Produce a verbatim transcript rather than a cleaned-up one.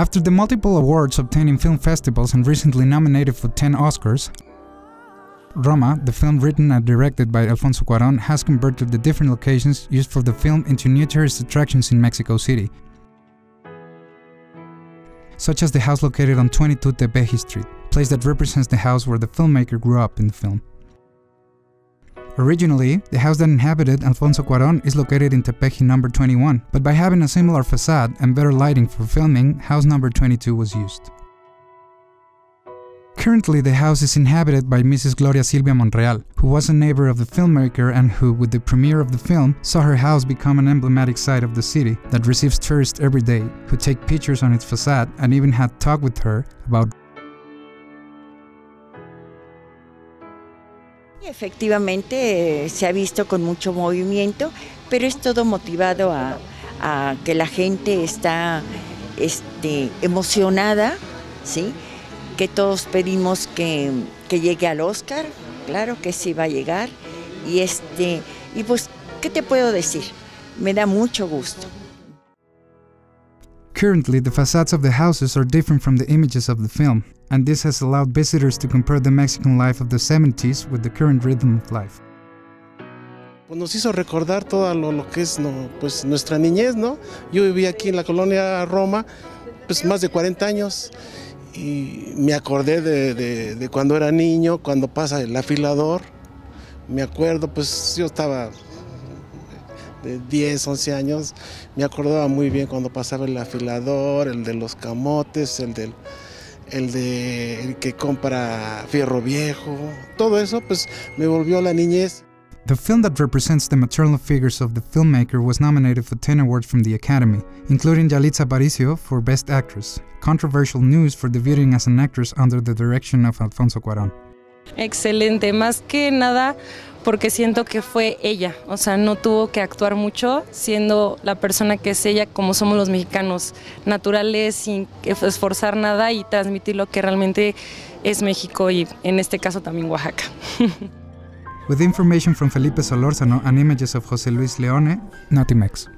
After the multiple awards obtained in film festivals and recently nominated for ten Oscars, Roma, the film written and directed by Alfonso Cuarón, has converted the different locations used for the film into new tourist attractions in Mexico City, such as the house located on twenty-two Tepeji Street, a place that represents the house where the filmmaker grew up in the film. Originally, the house that inhabited Alfonso Cuarón is located in Tepeji number twenty-one, but by having a similar facade and better lighting for filming, house number twenty-two was used. Currently, the house is inhabited by Missus Gloria Silvia Monreal, who was a neighbor of the filmmaker and who, with the premiere of the film, saw her house become an emblematic site of the city that receives tourists every day, who take pictures on its facade and even had talk with her about. Efectivamente, se ha visto con mucho movimiento, pero es todo motivado a, a que la gente está este, emocionada, ¿sí? Que todos pedimos que, que llegue al Oscar, claro que sí va a llegar, y, este, y pues, ¿qué te puedo decir? Me da mucho gusto. Currently, the facades of the houses are different from the images of the film, and this has allowed visitors to compare the Mexican life of the seventies with the current rhythm of life. Pues nos hizo recordar todo lo, lo que es no, pues nuestra niñez, ¿no? Yo viví aquí en la colonia Roma, pues más de cuarenta años, y me acordé de, de, de cuando era niño, cuando pasa el afilador. Me acuerdo, pues yo estaba de diez, once años, me acordaba muy bien cuando pasaba el afilador, el de los camotes, el del el de el que compra fierro viejo, todo eso pues me volvió a la niñez. The film that represents the maternal figures of the filmmaker was nominated for ten awards from the Academy, including Yalitza Aparicio for Best Actress, controversial news for debuting as an actress under the direction of Alfonso Cuarón. Excelente, más que nada porque siento que fue ella, o sea, no tuvo que actuar mucho, siendo la persona que es ella, como somos los mexicanos, naturales, sin esforzar nada y transmitir lo que realmente es México y en este caso también Oaxaca. With information from Felipe Solórzano and images of José Luis Leone, Notimex.